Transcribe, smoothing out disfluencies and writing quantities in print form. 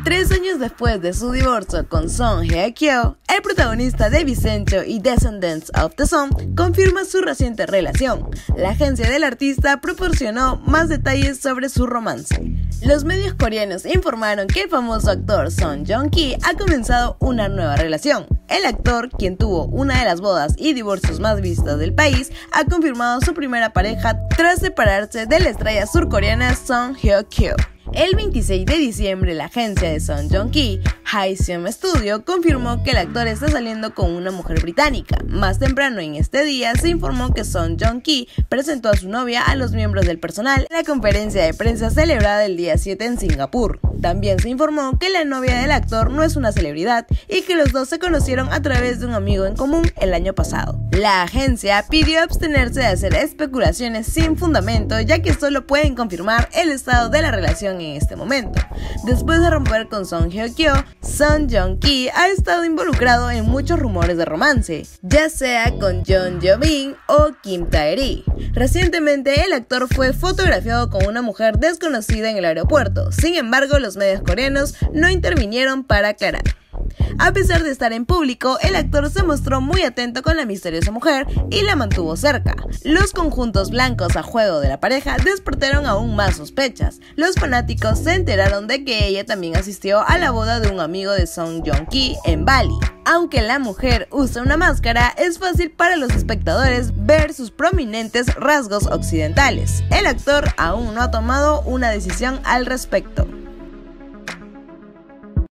3 años después de su divorcio con Song Hye-kyo, el protagonista de Vicencio y Descendants of the Sun confirma su reciente relación. La agencia del artista proporcionó más detalles sobre su romance. Los medios coreanos informaron que el famoso actor Song Joong-ki ha comenzado una nueva relación. El actor, quien tuvo una de las bodas y divorcios más vistas del país, ha confirmado su primera pareja tras separarse de la estrella surcoreana Song Hye-kyo. El 26 de diciembre, la agencia de Song Joong-ki, Haeseom Studio, confirmó que el actor está saliendo con una mujer británica. Más temprano en este día, se informó que Song Joong-ki presentó a su novia a los miembros del personal en la conferencia de prensa celebrada el día 7 en Singapur. También se informó que la novia del actor no es una celebridad y que los dos se conocieron a través de un amigo en común el año pasado. La agencia pidió abstenerse de hacer especulaciones sin fundamento, ya que solo pueden confirmar el estado de la relación en este momento. Después de romper con Song Hye-kyo, Song Joong-ki ha estado involucrado en muchos rumores de romance, ya sea con Jeon Yo-bin o Kim Tae-ri. Recientemente, el actor fue fotografiado con una mujer desconocida en el aeropuerto. Sin embargo, los medios coreanos no intervinieron para aclarar. A pesar de estar en público, el actor se mostró muy atento con la misteriosa mujer y la mantuvo cerca. Los conjuntos blancos a juego de la pareja despertaron aún más sospechas. Los fanáticos se enteraron de que ella también asistió a la boda de un amigo de Song Joong-ki en Bali. Aunque la mujer usa una máscara, es fácil para los espectadores ver sus prominentes rasgos occidentales. El actor aún no ha tomado una decisión al respecto.